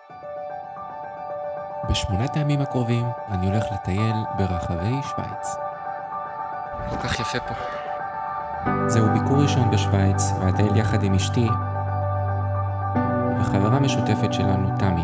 בשמונת הימים הקרובים אני הולך לטייל ברחבי שוויץ. כל כך יפה פה. זהו ביקור ראשון בשוויץ, ואטייל יחד עם אשתי וחברה משותפת שלנו, תמי.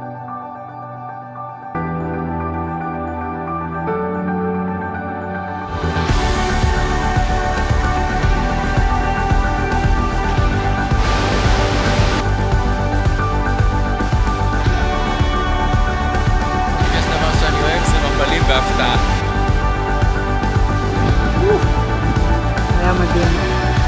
יש דבר שאני אוהב, זה מפלים בהפתעה. היה מדהים.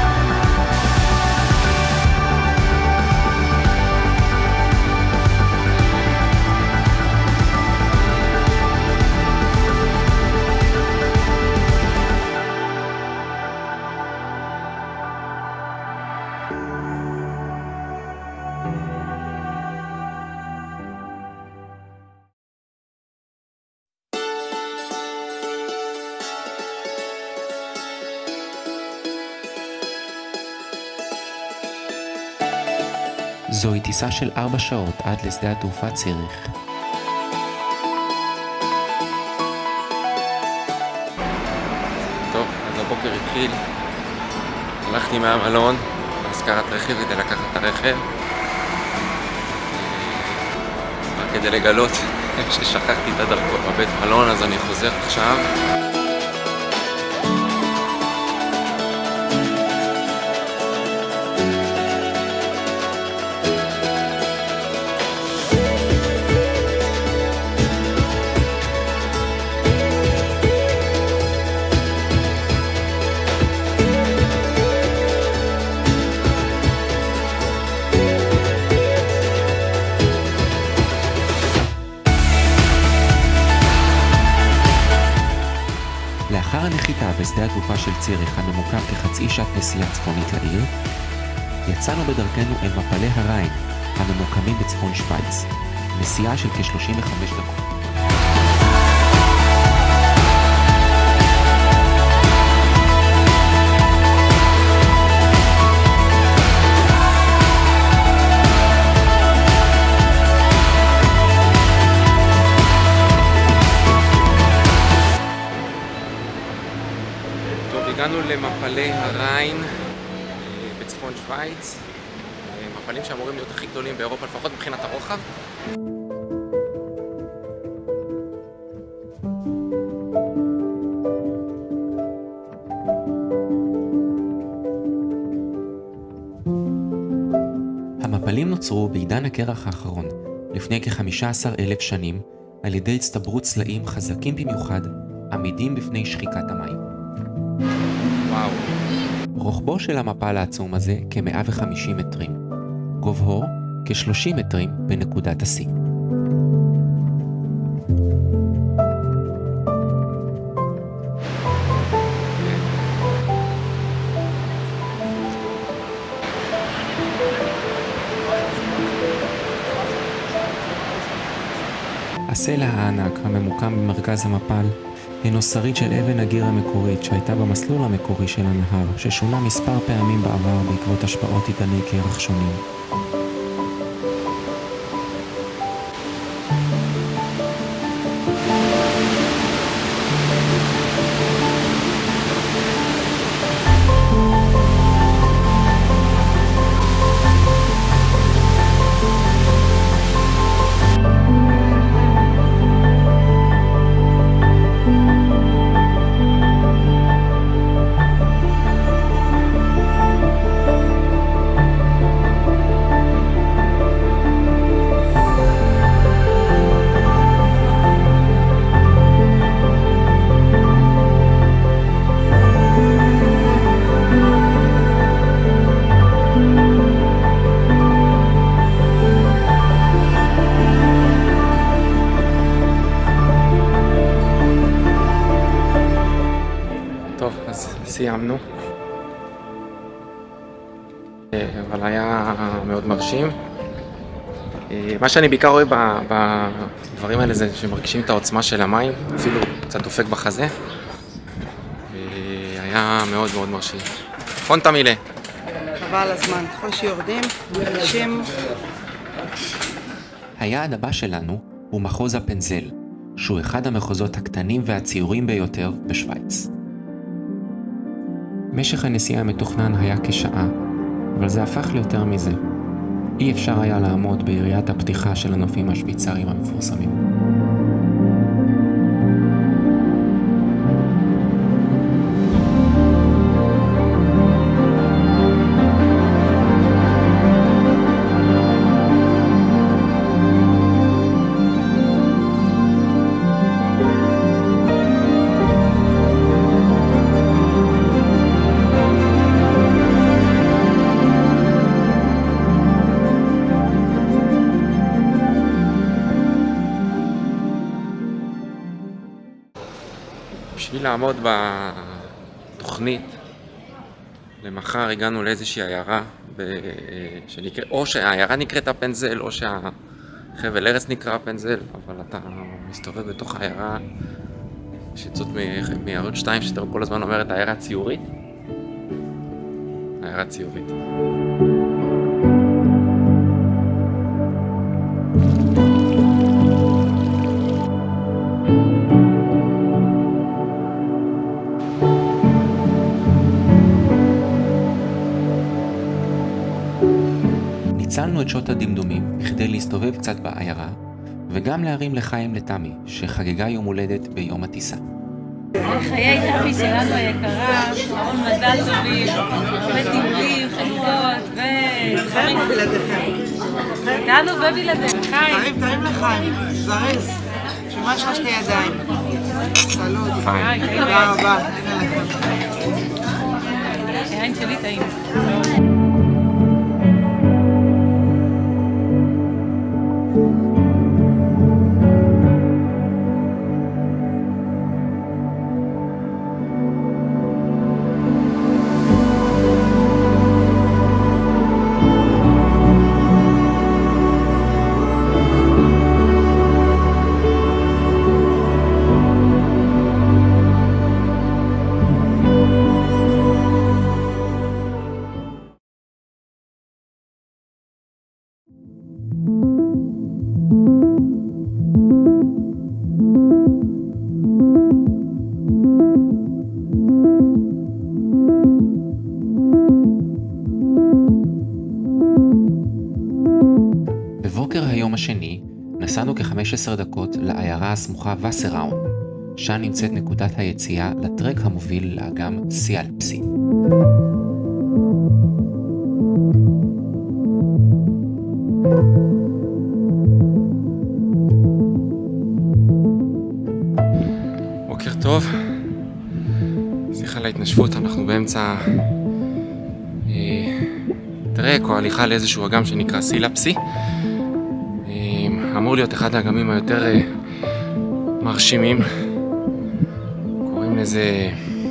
זוהי טיסה של 4 שעות עד לשדה התעופה ציריך. טוב, אז הבוקר התחיל. הלכתי מהמלון להשכרת רכב כדי לקחת את הרכב. רק כדי לגלות ששכחתי את הדרכון בבית מלון, אז אני חוזר עכשיו. לאחר הנחיתה בשדה התעופה של ציריך, הממוקם כחצי שעת נסיעה צפונית לעיר, יצאנו בדרכנו אל מפלי הריין, הממוקמים בצפון שוויץ, נסיעה של כ-35 דקות. הגענו למפלי הריין בצפון שוויץ, מפלים שאמורים להיות הכי גדולים באירופה, לפחות מבחינת הרוחב. המפלים נוצרו בעידן הקרח האחרון, לפני כ-15,000 שנים, על ידי הצטברות צלעים חזקים במיוחד, עמידים בפני שחיקת המים. וואו. רוחבו של המפל העצום הזה כ-150 מטרים, גובהו כ-30 מטרים בנקודת השיא. הסלע הענק הממוקם במרכז המפל הינו שריד של אבן הגיר המקורית שהייתה במסלול המקורי של הנהר, ששונה מספר פעמים בעבר בעקבות השפעות עידני קרח שונים. טוב, אז סיימנו. אבל היה מאוד מרשים. מה שאני בעיקר אוהב בדברים האלה זה שמרגישים את העוצמה של המים, אפילו קצת דופק בחזה. היה מאוד מאוד מרשים. נכון תמילה? חבל הזמן, ככל שיורדים, מרגישים היעד הבא שלנו הוא מחוז הפנזל, שהוא אחד המחוזות הקטנים והציורים ביותר בשוויץ. משך הנסיעה המתוכנן היה כשעה, אבל זה הפך ליותר מזה. אי אפשר היה לעמוד ביריית הפתיחה של הנופים השוויצריים המפורסמים. בשביל לעמוד בתוכנית, למחר הגענו לאיזושהי עיירה, או שהעיירה נקראת הפנזל, או שהחבל ארץ נקרא הפנזל, אבל אתה מסתובב בתוך העיירה, שצות מערוץ 2, שאתה כל הזמן אומרת העיירה ציורית. העיירה ציורית. ניצלנו את שעות הדמדומים בכדי להסתובב קצת בעיירה, וגם להרים לחיים לתמי, שחגגה יום הולדת ביום הטיסה. חיי תמי שלנו היקרה, המון מזל טובים, הרבה טיולים, חגיגות ודברים. בלעדיכם. איתנו ובלעדיכם. חיים. טעים לחיים, זרז. שמה יש לך שתי ידיים. סלוד. תודה רבה. העין שלי טעים. בבוקר היום השני נסענו כ-15 דקות לעיירה הסמוכה וסראון, שם נמצאת נקודת היציאה לטרק המוביל לאגם סיאלפסי. בוקר טוב, סליחה על ההתנשפות, אנחנו באמצע טרק או הליכה לאיזשהו אגם שנקרא סיאלפסי. אמור להיות אחד האגמים היותר מרשימים, קוראים לזה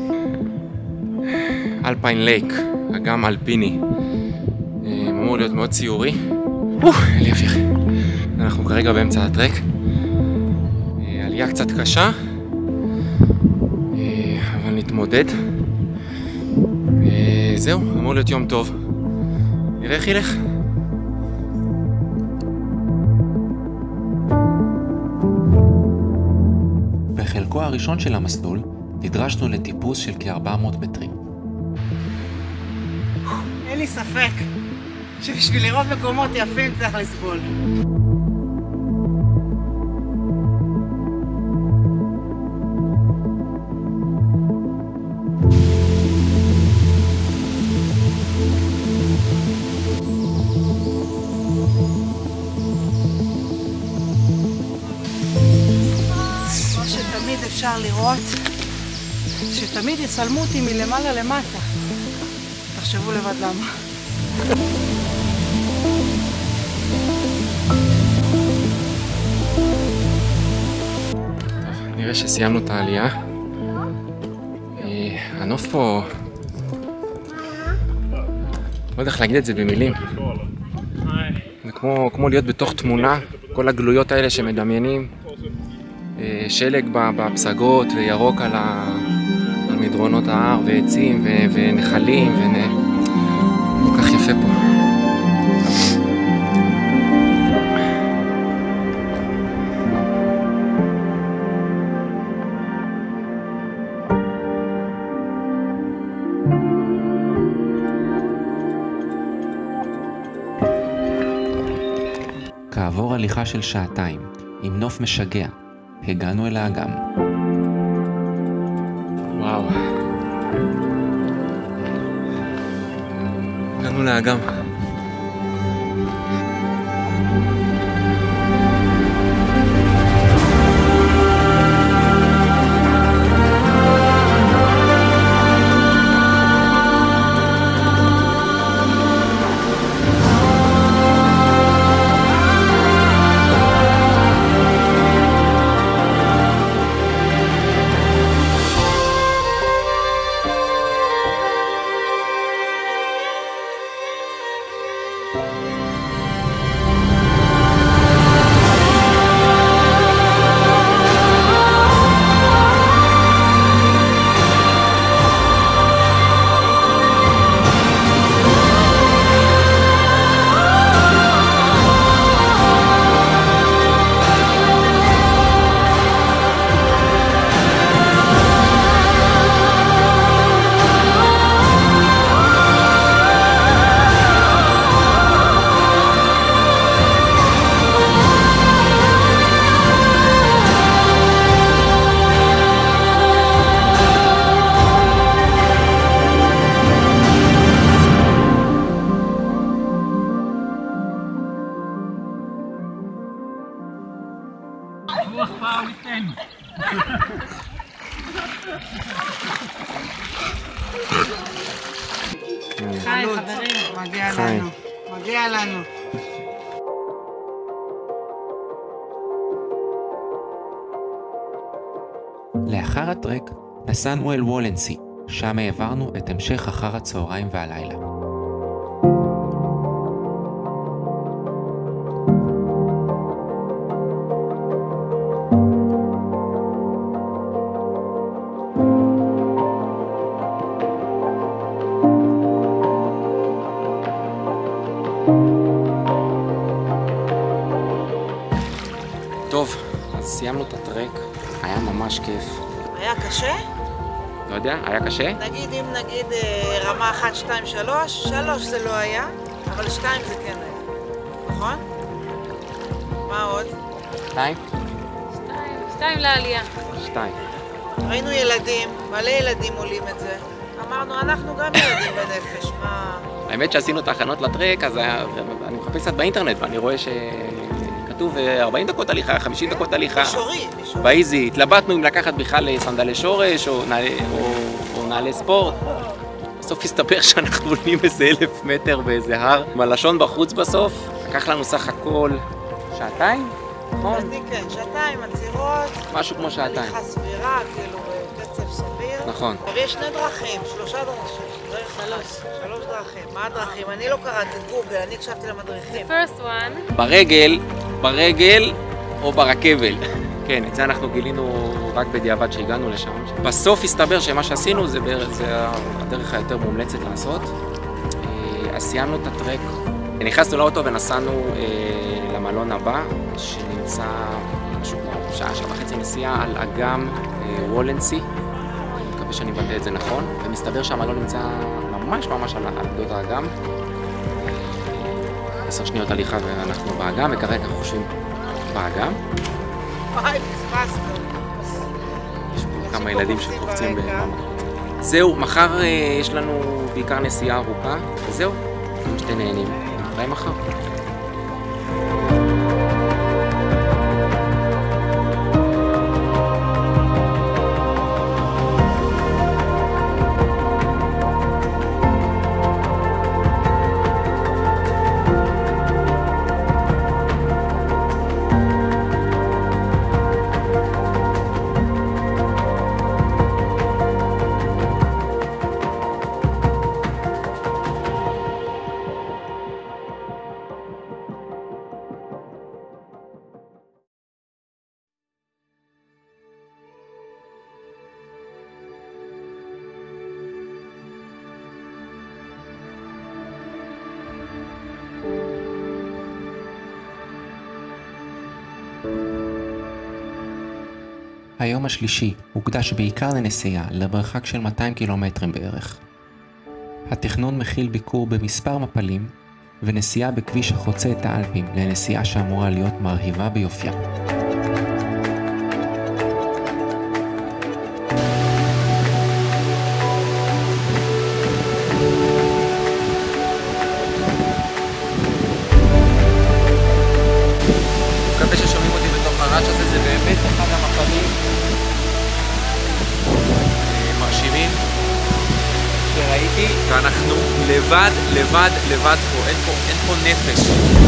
אלפיין לייק, אגם אלפיני. אמור להיות מאוד ציורי. אלי אוויר. אנחנו כרגע באמצע הטרק, עלייה קצת קשה, אבל נתמודד. זהו, אמור להיות יום טוב, נראה איך ילך. בחלקו הראשון של המסלול נדרשנו לטיפוס של כ-400 מטרים. אין לי ספק שבשביל לראות מקומות יפים צריך לסבול. אפשר לראות שתמיד יצלמו אותי מלמעלה למטה. תחשבו לבד למה. טוב, נראה שסיימנו את העלייה. הנוף פה, לא יודע איך להגיד את זה במילים. זה כמו להיות בתוך תמונה, כל הגלויות האלה שמדמיינים. שלג בפסגות וירוק על מדרונות ההר ועצים ונחלים כל כך יפה פה. כעבור הליכה של שעתיים, עם נוף משגע, הגענו אל האגם. וואו. הגענו לאגם. חי, חברים. מגיע לנו. מגיע לנו. לאחר הטרק נסענו אל וולנסי, שם העברנו את המשך אחר הצהריים והלילה. טוב, אז סיימנו את הטרק, היה ממש כיף. היה קשה? לא יודע, היה קשה? נגיד, אם נגיד רמה 1, 2, 3, 3 זה לא היה, אבל 2 זה כן היה. נכון? מה עוד? 2? 2 לעלייה. 2. ראינו ילדים, מלא ילדים עולים את זה. אמרנו, אנחנו גם ילדים בנפש, מה... האמת שעשינו את ההכנות לטרק, אז אני מחפש קצת באינטרנט ואני רואה שכתוב 40 דקות הליכה, 50 דקות הליכה. מישורי. באיזי, התלבטנו אם לקחת בכלל סנדלי שורש או נעלי ספורט. בסוף הסתבר שאנחנו עולים איזה 1,000 מטר באיזה הר, עם הלשון בחוץ בסוף. לקח לנו סך הכל שעתיים, נכון? לדעתי כן, שעתיים עצירות. משהו כמו שעתיים. הליכה סבירה, כאילו בקצב סביר. נכון. ויש 2 דרכים, 3 דרכים. 3 דרכים. מה הדרכים? אני לא קראתי גוגל, אני הקשבתי למדריכים. First one. ברגל או ברכבל. כן, את זה אנחנו גילינו רק בדיעבד שהגענו לשם. בסוף הסתבר שמה שעשינו זה הדרך היותר מומלצת לעשות. אז סיימנו את הטרק, נכנסנו לאוטו ונסענו למלון הבא, שנמצא משהו כמו שעה וחצי נסיעה על אגם וולנסי. אני מקווה שאני מבטא את זה נכון. ומסתבר שהמלון נמצא ממש על גדות האגם. 10 שניות הליכה ואנחנו באגם, וכרגע אנחנו חושבים באגם. וואי, פספסנו. יש פה כמה ילדים שקופצים במקום. זהו, מחר יש לנו בעיקר נסיעה ארוכה, וזהו, אם שאתם נהנים. נתראה מחר. היום השלישי הוקדש בעיקר לנסיעה למרחק של 200 קילומטרים בערך. התכנון מכיל ביקור במספר מפלים, ונסיעה בכביש החוצה את האלפים לנסיעה שאמורה להיות מרהיבה ביופייה. מקווה ששומעים אותי בתוך הרעש הזה, זה באמת אחד המפלים מרשימים שראיתי, ואנחנו לבד פה, אין פה נפש.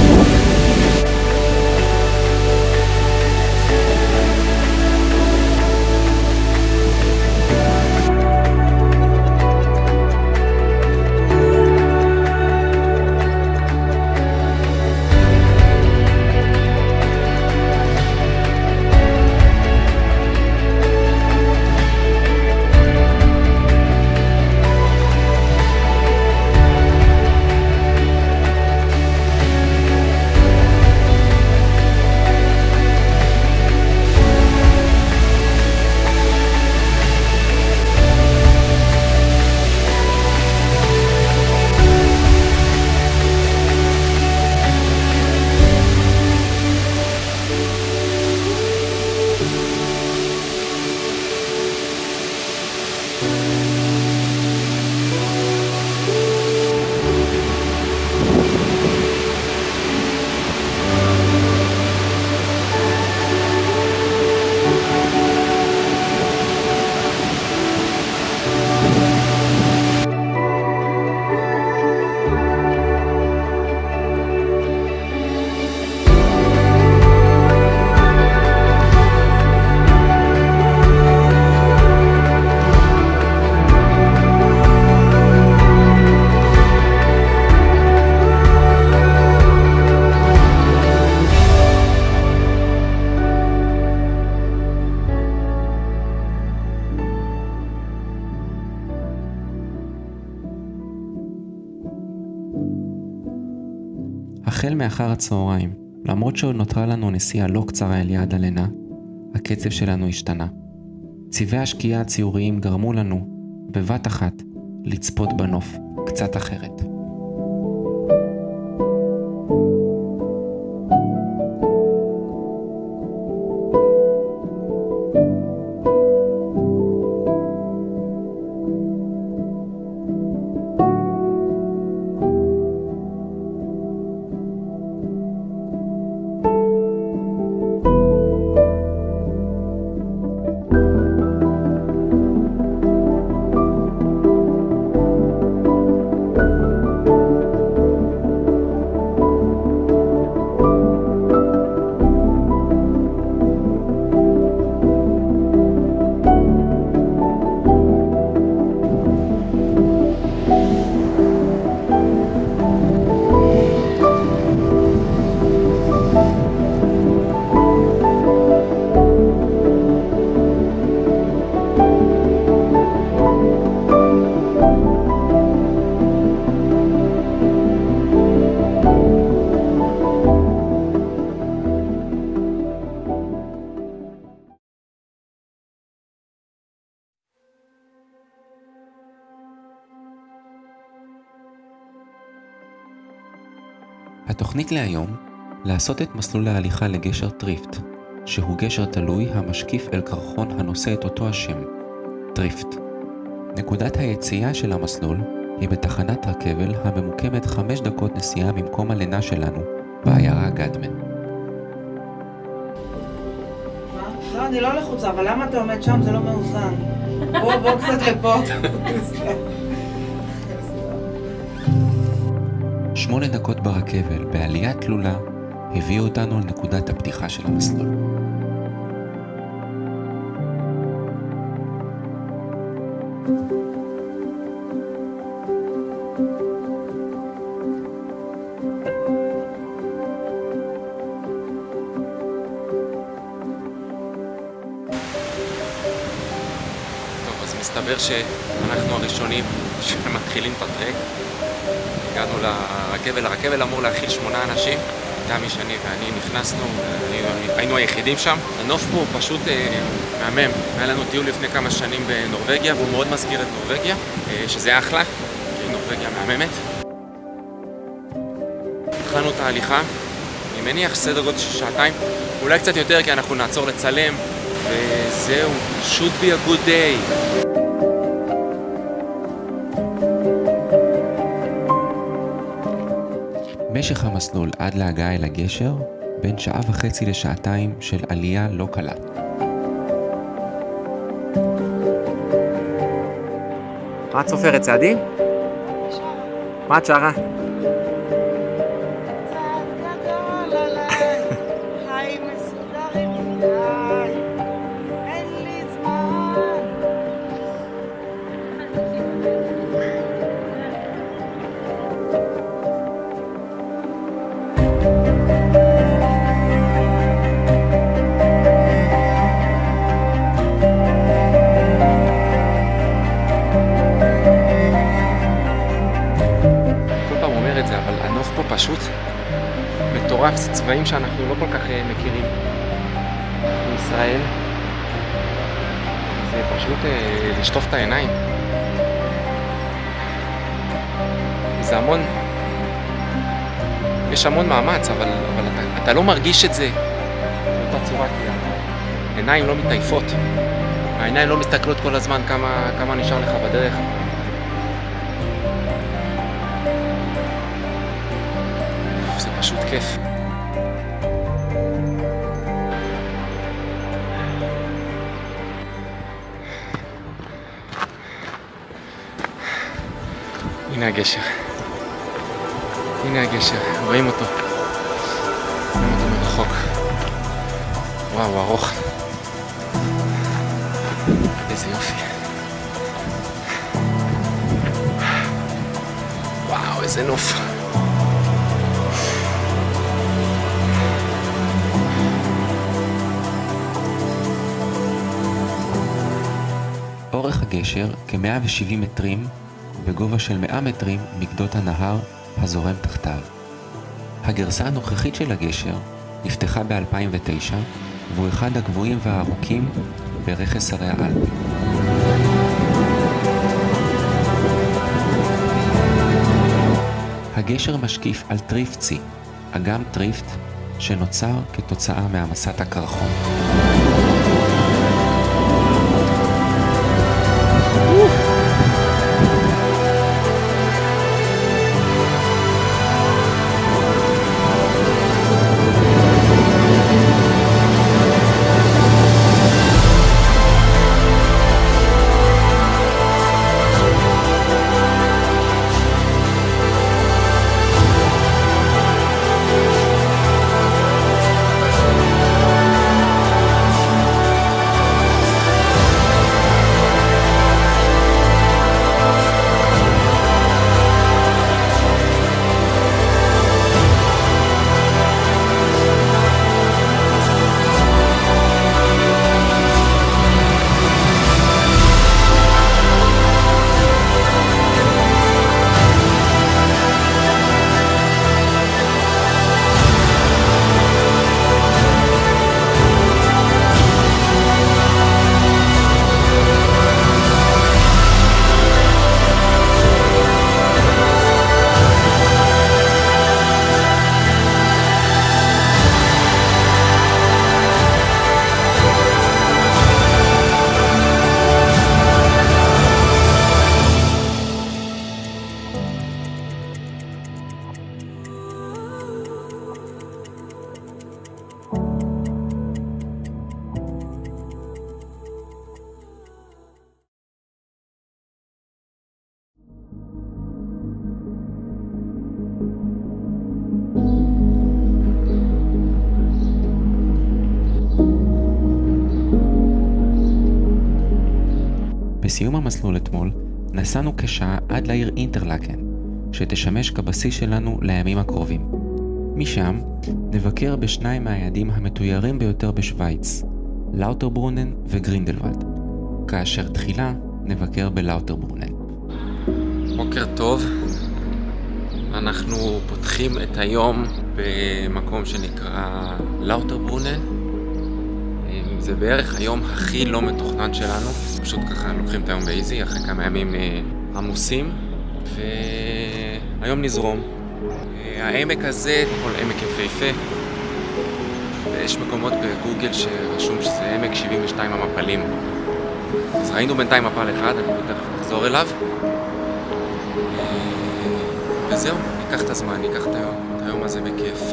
החל מאחר הצהריים, למרות שעוד נותרה לנו נסיעה לא קצרה אל יעד הלינה, הקצב שלנו השתנה. צבעי השקיעה הציוריים גרמו לנו, בבת אחת, לצפות בנוף קצת אחרת. התוכנית להיום, לעשות את מסלול ההליכה לגשר טריפט, שהוא גשר תלוי המשקיף אל קרחון הנושא את אותו השם, טריפט. נקודת היציאה של המסלול היא בתחנת רכבל הממוקמת 5 דקות נסיעה ממקום הלינה שלנו, בעיירה גדמן. לא, אני לא לחוצה, אבל למה אתה עומד שם? זה לא מאוזן. בוא קצת לפה. 8 דקות ברכבל בעלייה תלולה הביאו אותנו לנקודת הפתיחה של המסלול. טוב, אז מסתבר שאנחנו הראשונים שמתחילים את הטרק. הגענו לרכבל, הרכבל אמור להכיל 8 אנשים, תמי, שני ואני נכנסנו, היינו היחידים שם. הנוף פה הוא פשוט מהמם. היה לנו טיול לפני כמה שנים בנורווגיה, והוא מאוד מזכיר את נורווגיה, שזה אחלה, כי נורווגיה מהממת. התחלנו את ההליכה. אני מניח סדר גודל של שעתיים, אולי קצת יותר כי אנחנו נעצור לצלם, וזהו, should be a good day. משך המסלול עד להגעה אל הגשר, בין 1.5 שעות לשעתיים של עלייה לא קלה. מה את סופרת, צעדים? מה את שרה? פשוט מטורף, זה צבעים שאנחנו לא כל כך מכירים בישראל. זה פשוט לשטוף את העיניים. זה המון, יש המון מאמץ, אבל אתה לא מרגיש את זה באותה צורה, כי העיניים לא מתעייפות. העיניים לא מסתכלות כל הזמן כמה נשאר לך בדרך. זה פשוט כיף. הנה הגשר. הנה הגשר, רואים אותו. רואים אותו מרחוק. וואו, ארוך. איזה יופי. וואו, איזה נוף. אורך הגשר כ-170 מטרים, בגובה של 100 מטרים מגדות הנהר הזורם תחתיו. הגרסה הנוכחית של הגשר נפתחה ב-2009, והוא אחד הגבוהים והארוכים ברכס הרי האלפים. הגשר משקיף על טריפצי, אגם טריפט, שנוצר כתוצאה מהמסת הקרחון. בסיום המסלול אתמול נסענו כשעה עד לעיר אינטרלאקן, שתשמש כבסיס שלנו לימים הקרובים. משם נבקר בשניים מהיעדים המתוירים ביותר בשוויץ, לאוטרברונן וגרינדלוולד, כאשר תחילה נבקר בלאוטרברונן. בוקר טוב, אנחנו פותחים את היום במקום שנקרא לאוטרברונן. זה בערך היום הכי לא מתוכנן שלנו, פשוט ככה לוקחים את היום באיזי אחרי כמה ימים עמוסים, והיום נזרום. העמק הזה, כל עמק יפהפה. יש מקומות בגוגל שרשום שזה עמק 72 המפלים. אז ראינו בינתיים מפל אחד, אני תכף נחזור אליו. וזהו, ניקח את הזמן, ניקח את היום הזה בכיף.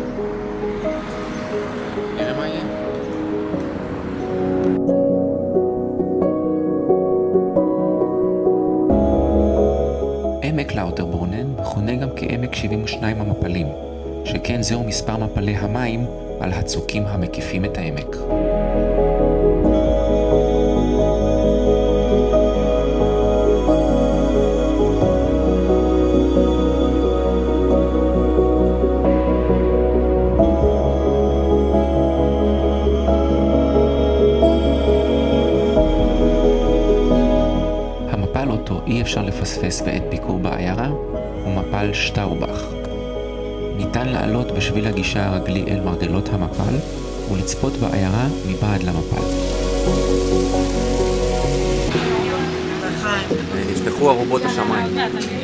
נראה מה יהיה. עמק לאוטרברונן מכונה גם כעמק 72 המפלים, שכן זהו מספר מפלי המים על הצוקים המקיפים את העמק. המפל אותו אי אפשר לפספס בעת ביקור בעיירה הוא מפל שטאובך. ניתן לעלות בשביל הגישה הרגלי אל מרגלות המפל ולצפות בעיירה מבעד למפל. נפתחו ארובות השמיים.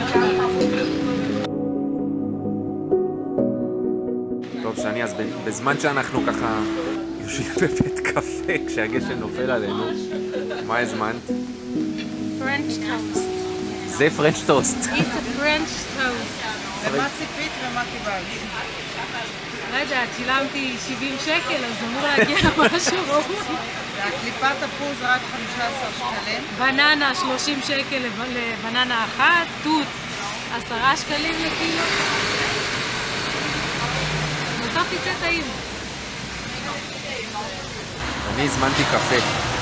טוב שני, אז בזמן שאנחנו ככה יושבים בבית קפה כשהגשם נופל עלינו, מה הזמנת? French toast. זה פרנץ' טוסט. It's a French toast. ומה ציפית ומה קיבלת? לא יודעת, שילמתי 70 שקל, אז אמור להגיע משהו ראוי. והקליפת תפוז רק 15 שקלים. בננה 30 שקל לבננה אחת, תות 10 שקלים לקילו. בסוף יצא טעים. אני הזמנתי קפה.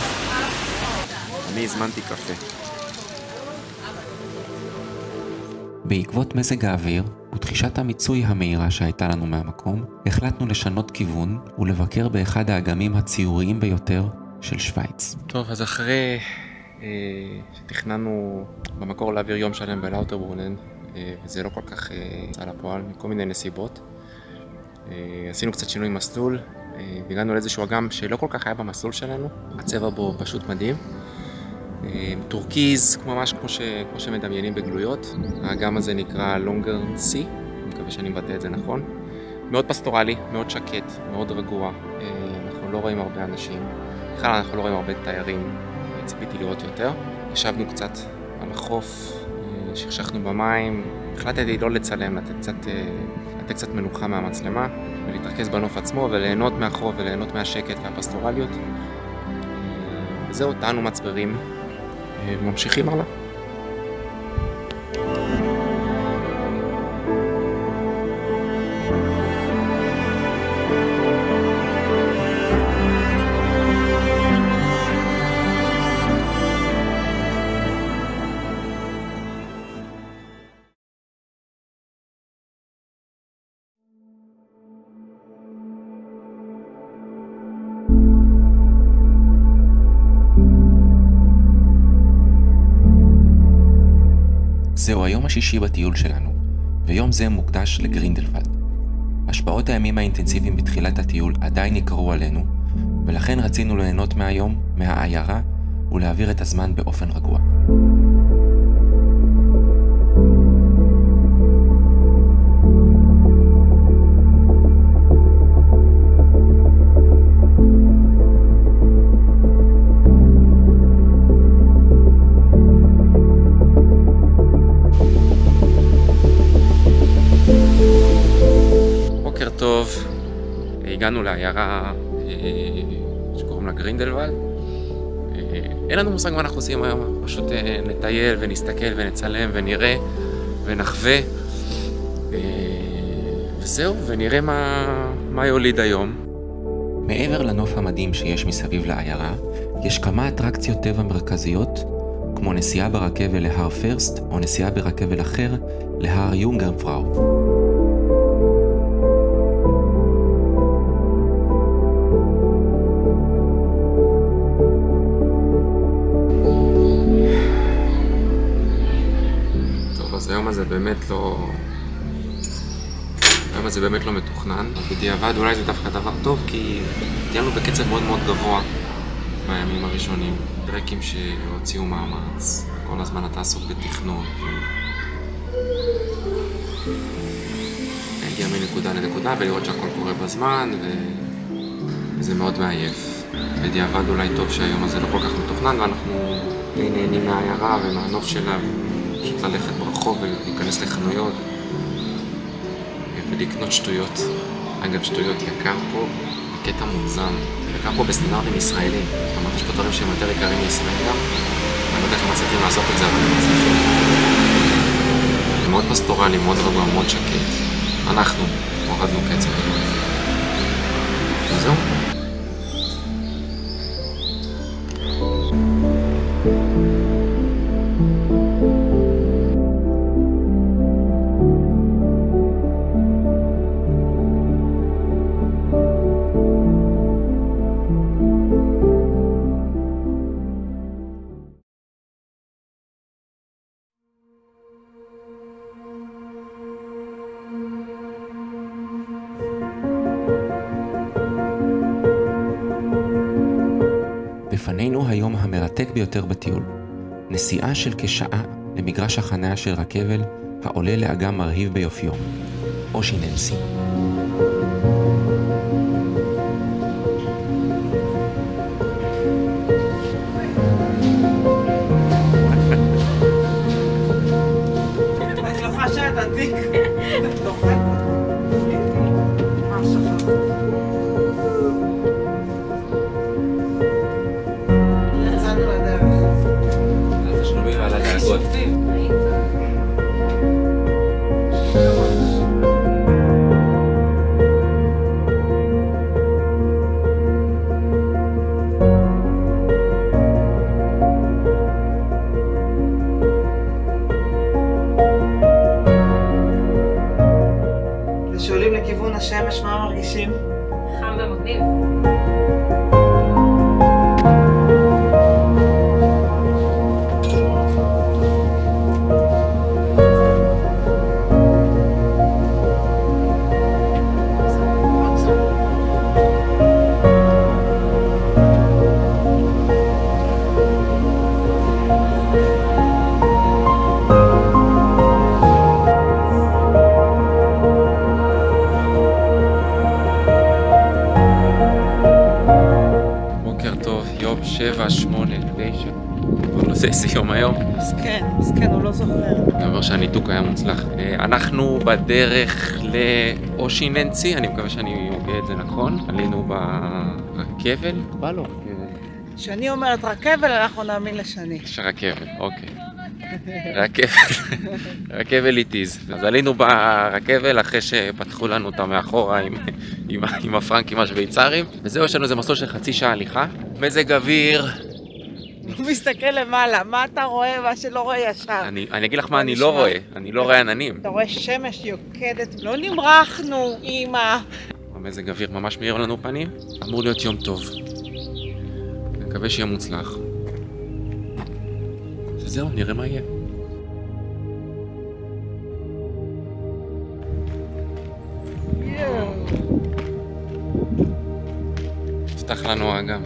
בעקבות מזג האוויר ותחישת המיצוי המהירה שהייתה לנו מהמקום, החלטנו לשנות כיוון ולבקר באחד האגמים הציוריים ביותר של שוויץ. טוב, אז אחרי שתכננו במקור להעביר יום שלם בלאוטרברונן, וזה לא כל כך יצא לפועל מכל מיני נסיבות, עשינו קצת שינוי מסלול, והגענו לאיזשהו אגם שלא כל כך היה במסלול שלנו, הצבע בו פשוט מדהים. טורקיז, ממש כמו שמדמיינים בגלויות. האגם הזה נקרא לונגרנסי, אני מקווה שאני מבטא את זה נכון. מאוד פסטורלי, מאוד שקט, מאוד רגוע. אנחנו לא רואים הרבה אנשים, בכלל אנחנו לא רואים הרבה תיירים, ציפיתי לראות יותר. ישבנו קצת על החוף, שכשכנו במים, החלטתי לא לצלם, לתת קצת מנוחה מהמצלמה ולהתרכז בנוף עצמו וליהנות מהחוף וליהנות מהשקט והפסטורליות. וזהו, טענו מצברים וממשיכים הלאה. זהו היום השישי בטיול שלנו, ויום זה מוקדש לגרינדלוולד. השפעות הימים האינטנסיביים בתחילת הטיול עדיין יקרו עלינו, ולכן רצינו ליהנות מהיום, מהעיירה, ולהעביר את הזמן באופן רגוע. טוב, הגענו לעיירה שקוראים לה גרינדלוולד. אין לנו מושג מה אנחנו עושים היום, פשוט נטייל ונסתכל ונצלם ונראה ונחווה וזהו, ונראה מה יוליד היום. מעבר לנוף המדהים שיש מסביב לעיירה, יש כמה אטרקציות טבע מרכזיות, כמו נסיעה ברכבל להר פרסט או נסיעה ברכבל אחר להר יונגרפראו. היום הזה באמת לא מתוכנן. בדיעבד אולי זה דווקא דבר טוב, כי טיילנו בקצב מאוד מאוד גבוה בימים הראשונים. טרקים שהוציאו מאמץ, כל הזמן אתה עסוק בתכנון. להגיע מנקודה לנקודה ולראות שהכל קורה בזמן, וזה מאוד מעייף. בדיעבד אולי טוב שהיום הזה לא כל כך מתוכנן, ואנחנו נהנים מהעיירה ומהנוף שלה, פשוט ללכת ברחוב ולהיכנס לחנויות ולקנות שטויות. אגב, שטויות יקר פה בקטע מוגזם, יקר פה בסטנדרטים ישראלים. זאת אומרת, יש פה דברים שהם יותר יקרים מישראל גם. אני לא יודע איך הם מצליחים לעשות את זה, אבל הם מצליחים. זה מאוד פסטורלי, מאוד רגוע, מאוד שקט. אנחנו הורדנו קצב. וזהו. בפנינו היום המרתק ביותר בטיול. נסיעה של כשעה למגרש החניה של רכבל, העולה לאגם מרהיב ביופיו, אושיננסי. את לא חשה את התיק. דוחק. מה שכח? יצאנו לדרך. התשלומים על הדאגות. כשעולים לכיוון השמש, מה מרגישים? חם ומגניב. בוקר טוב, יום 7, 8, 9. כבר לא יודע איזה יום היום. מסכן, הוא לא זוכר. אני אומר שהניתוק היה מוצלח. אנחנו בדרך לאושיננסי, אני מקווה שאני מוגע את זה נכון. עלינו ברכבל. בא לו. כשאני אומרת רכבל, אנחנו נאמין לשני. יש רכבל, אוקיי. רכבל איטיז. אז עלינו ברכבל אחרי שפתחו לנו אותה מאחורה עם הפרנקים השוויצרים. וזהו, יש לנו איזה מסלול של חצי שעה הליכה. מזג אוויר. הוא מסתכל למעלה, מה אתה רואה? מה שלא רואה ישר. אני אגיד לך מה אני לא רואה. אני לא רואה עננים. אתה רואה שמש יוקדת, לא נמרחנו, אמא. המזג אוויר ממש מאיר לנו פנים. אמור להיות יום טוב. מקווה שיהיה מוצלח. וזהו, נראה מה יהיה. נפתח לנו האגם.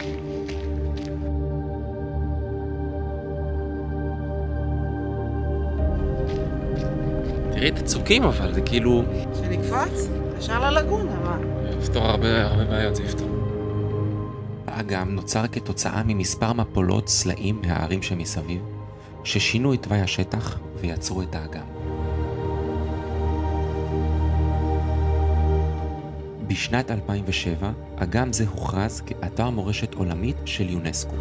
תראי את הצוקים אבל, זה כאילו... שנקפץ? ישר ללגונה, מה? יפתור הרבה בעיות, זה יפתור. האגם נוצר כתוצאה ממספר מפולות סלעים מהערים שמסביב, ששינו את תוואי השטח ויצרו את האגם. בשנת 2007, אגם זה הוכרז כאתר מורשת עולמית של יונסקו.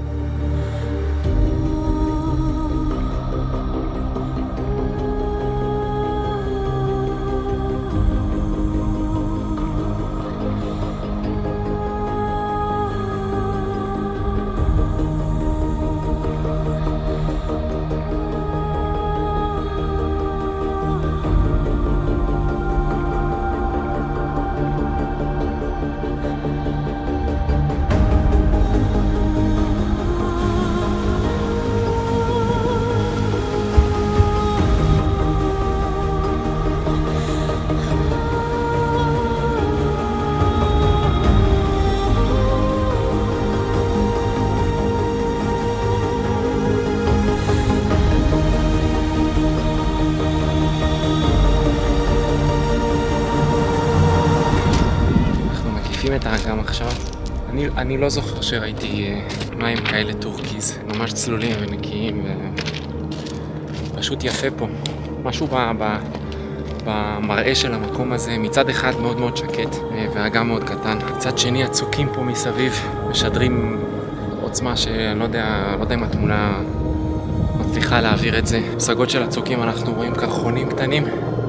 עכשיו. אני לא זוכר שראיתי מים כאלה טורקיז, ממש צלולים ונקיים, פשוט יפה פה. משהו במראה של המקום הזה, מצד אחד מאוד מאוד שקט והאגם מאוד קטן. מצד שני הצוקים פה מסביב משדרים עוצמה שאני לא יודע אם התמונה מצליחה להעביר את זה. בפסגות של הצוקים אנחנו רואים קרחונים קטנים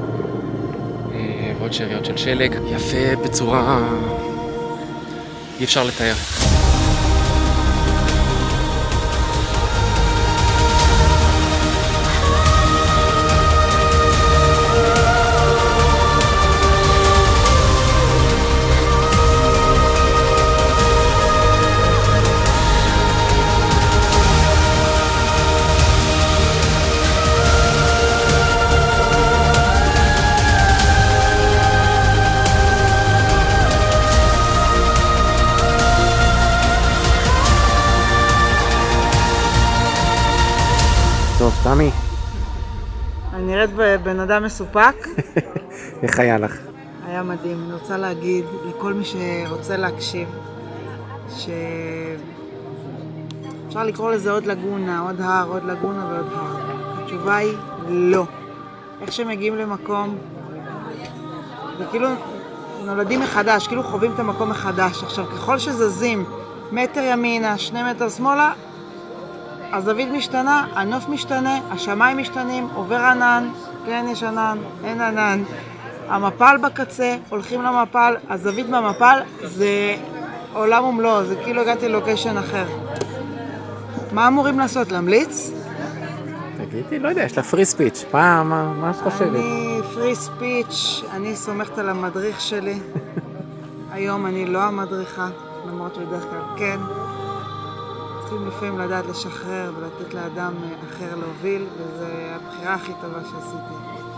ועוד שאריות של שלג. יפה בצורה אי אפשר לתאר. טוב, תמי. אני נראית בבן אדם מסופק. איך היה לך? היה מדהים. אני רוצה להגיד לכל מי שרוצה להקשיב, שאפשר לקרוא לזה עוד לגונה, עוד הר, עוד לגונה ועוד הר. התשובה היא לא. איך שמגיעים למקום, וכאילו נולדים מחדש, כאילו חווים את המקום מחדש. עכשיו, ככל שזזים מטר ימינה, 2 מטר שמאלה, הזווית משתנה, הנוף משתנה, השמיים משתנים, עובר ענן, כן יש ענן, אין ענן. המפל בקצה, הולכים למפל, הזווית במפל זה עולם ומלואו, זה כאילו הגעתי ללוקיישן אחר. מה אמורים לעשות? להמליץ? תגידי, לא יודע, יש לה פרי ספיץ'. מה את חושבת? אני פרי ספיץ', אני סומכת על המדריך שלי. היום אני לא המדריכה, למרות שבדרך כלל כן. צריכים לפעמים לדעת לשחרר ולתת לאדם אחר להוביל, וזו הבחירה הכי טובה שעשיתי.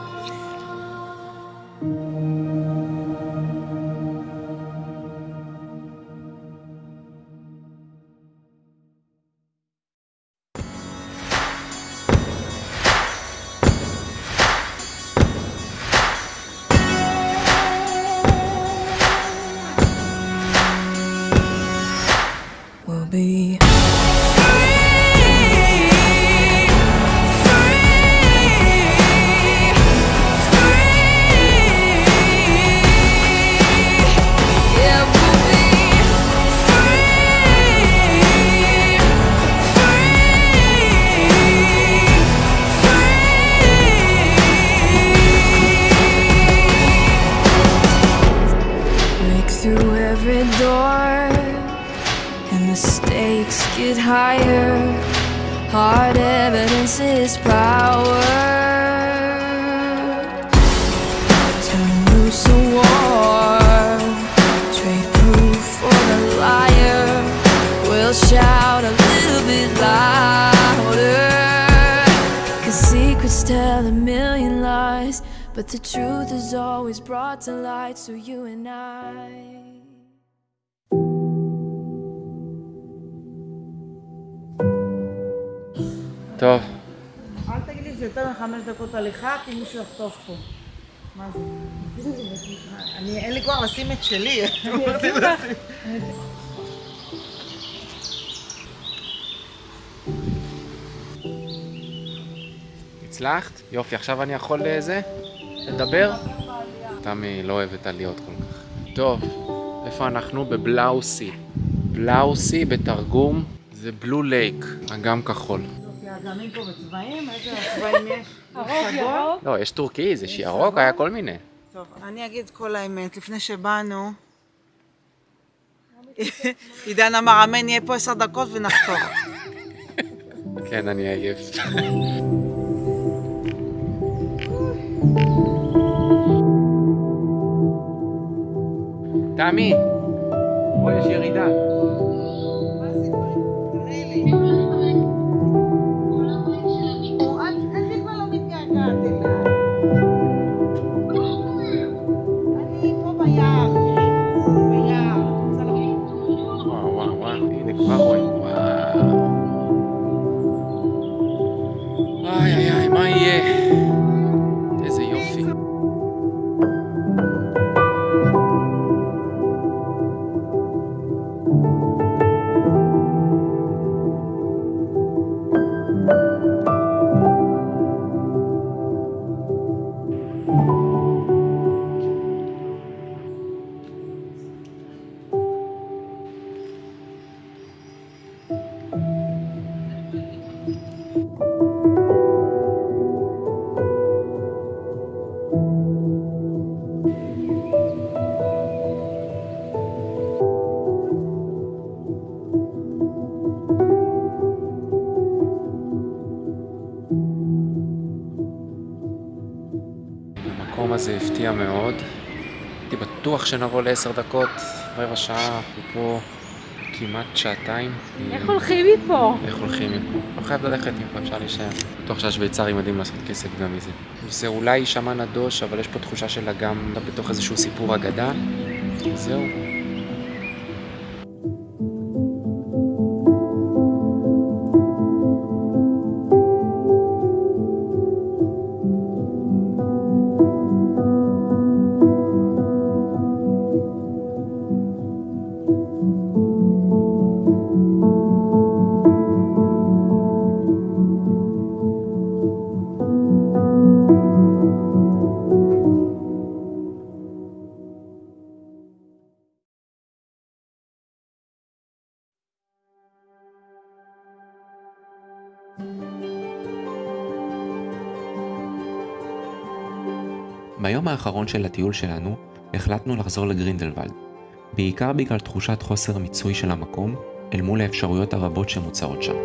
Be through every door and the stakes get higher. Hard evidence is power. Turn loose a war, trade proof for the liar. We'll shout a little bit louder, 'cause secrets tell a million lies, but the truth is always brought to light. So you and I. טוב. אל תגיד לי, זה יותר מ5 דקות הליכה, כי מישהו יחטוף פה. מה זה? אין לי כבר לשים את שלי. הצלחת? יופי, עכשיו אני יכול לדבר? תמי לא אוהבת עליות כל כך. טוב, איפה אנחנו? בבלאוסי. בלאוסי בתרגום זה בלו לייק, אגם כחול. האגמים פה בצבעים? איזה צבעים יש? ירוק. לא, יש טורקיז, יש ירוק, היה כל מיני. טוב, אני אגיד כל האמת, לפני שבאנו, עידן אמר, אמן, נהיה פה 10 דקות ונחתוך. כן, אני עייף. תמי, פה יש ירידה. מה יהיה? איזה יופי. המקום הזה הפתיע מאוד. הייתי בטוח שנבוא ל10 דקות, רבע שעה, ופה כמעט שעתיים. איך הולכים מפה? איך הולכים מפה? לא חייב ללכת מפה, אפשר להישאר. בטוח שהשוויצרים יודעים לעשות כסף גם מזה. זה אולי יישמע נדוש, אבל יש פה תחושה של אגם בתוך איזשהו סיפור אגדה. זהו. ביום האחרון של הטיול שלנו החלטנו לחזור לגרינדלוולד, בעיקר בגלל תחושת חוסר מיצוי של המקום אל מול האפשרויות הרבות שמוצעות שם.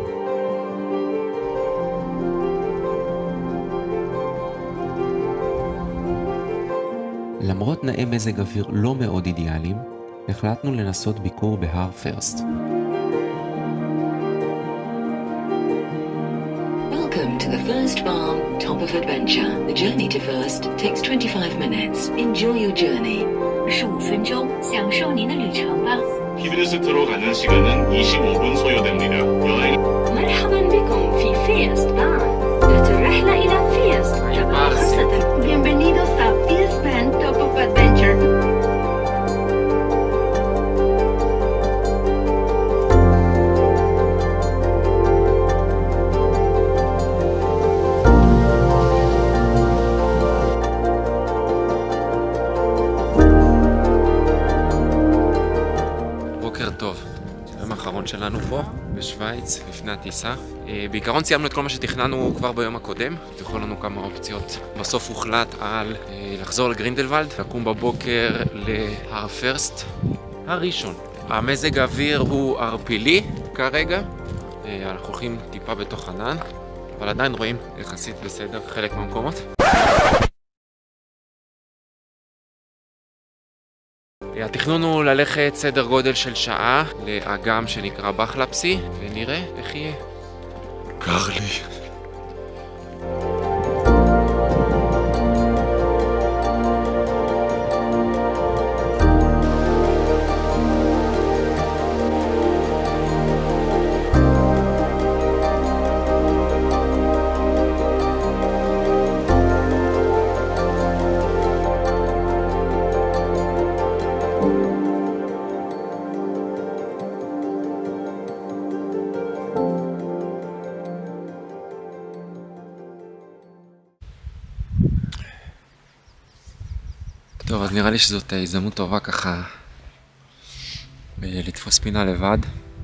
למרות תנאי מזג אוויר לא מאוד אידיאליים, החלטנו לנסות ביקור בהר פרסט. Welcome to the First Farm Top of Adventure. The journey to First takes 25 minutes. Enjoy your journey. 15分钟，享受您的旅程吧。 피드스트로 가는 시간은 25분 소요됩니다. 여행 مرحبا بكم في First Farm. الرحلة إلى First تبقى خاصة. Bienvenidos a First Farm Top of Adventure. שלנו פה בשוויץ לפני הטיסה. בעיקרון סיימנו את כל מה שתכננו כבר ביום הקודם. תוכלו לנו כמה אופציות. בסוף הוחלט על לחזור לגרינדלוולד, לקום בבוקר להר פרסט הראשון. המזג האוויר הוא ערפילי כרגע. אנחנו הולכים טיפה בתוך ענן, אבל עדיין רואים יחסית בסדר חלק מהמקומות. התכנון הוא ללכת סדר גודל של שעה לאגם שנקרא בחלפסי, ונראה איך יהיה. קר לי. טוב, אז נראה לי שזאת הזדמנות טובה ככה לתפוס פינה לבד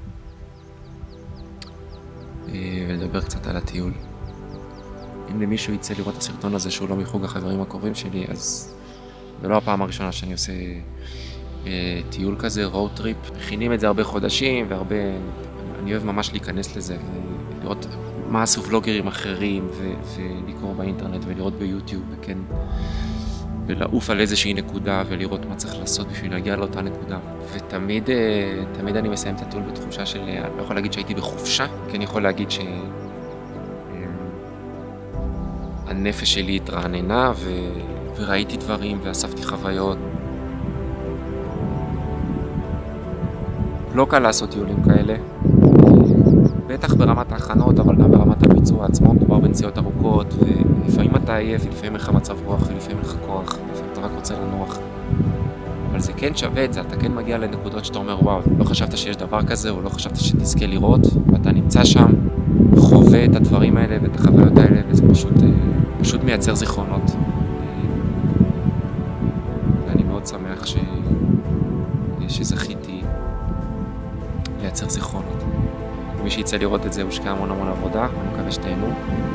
ולדבר קצת על הטיול. אם למישהו יצא לראות את הסרטון הזה שהוא לא מחוג החברים הקרובים שלי, אז זה לא הפעם הראשונה שאני עושה טיול כזה, רוד טריפ. מכינים את זה הרבה חודשים והרבה... אני אוהב ממש להיכנס לזה ולראות מה עשו ולוגרים אחרים ולקרוא באינטרנט ולראות ביוטיוב וכן... ולעוף על איזושהי נקודה ולראות מה צריך לעשות בשביל להגיע לאותה נקודה. ותמיד אני מסיים את הטיול בתחושה של... אני לא יכול להגיד שהייתי בחופשה, כי אני יכול להגיד שהנפש שלי התרעננה וראיתי דברים ואספתי חוויות. לא קל לעשות טיולים כאלה, בטח ברמת ההכנות, אבל גם ברמת הביצוע עצמו. מדובר בנסיעות ארוכות, ולפעמים אתה עייף, לפעמים לך מצב רוח, ולפעמים לך כוח, לפעמים אתה רק רוצה לנוח. אבל זה כן שווה את זה, אתה כן מגיע לנקודות שאתה אומר, וואו, לא חשבת שיש דבר כזה, או לא חשבת שתזכה לראות, ואתה נמצא שם, חווה את הדברים האלה ואת החוויות האלה, וזה פשוט מייצר זיכרונות. ואני מאוד שמח שזכיתי לייצר זיכרונות. מי שיצא לראות את זה, הוא שקיע המון עבודה, אני מקווה שתהנו.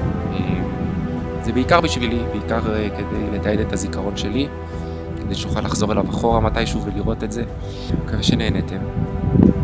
זה בעיקר בשבילי, בעיקר כדי לתעד את הזיכרון שלי, כדי שאוכל לחזור אליו אחורה מתישהו ולראות את זה. אני מקווה שנהנתם.